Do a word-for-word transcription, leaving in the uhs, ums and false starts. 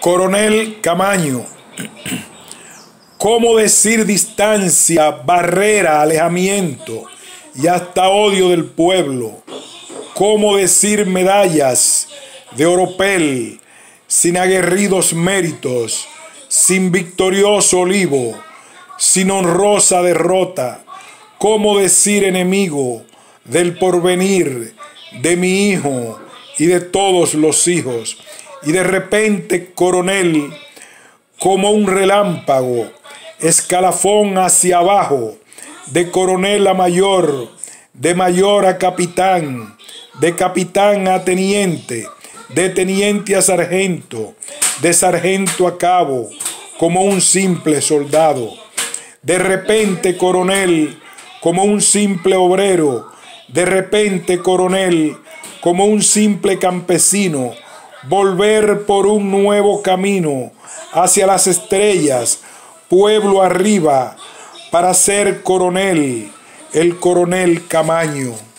Coronel Camaño. ¿Cómo decir distancia, barrera, alejamiento y hasta odio del pueblo? ¿Cómo decir medallas de oropel, sin aguerridos méritos, sin victorioso olivo, sin honrosa derrota? ¿Cómo decir enemigo del porvenir, de mi hijo y de todos los hijos? Y de repente, coronel, como un relámpago, escalafón hacia abajo, de coronel a mayor, de mayor a capitán, de capitán a teniente, de teniente a sargento, de sargento a cabo, como un simple soldado. De repente, coronel, como un simple obrero, de repente, coronel, como un simple campesino, volver por un nuevo camino hacia las estrellas, pueblo arriba, para ser coronel, el coronel Camaño.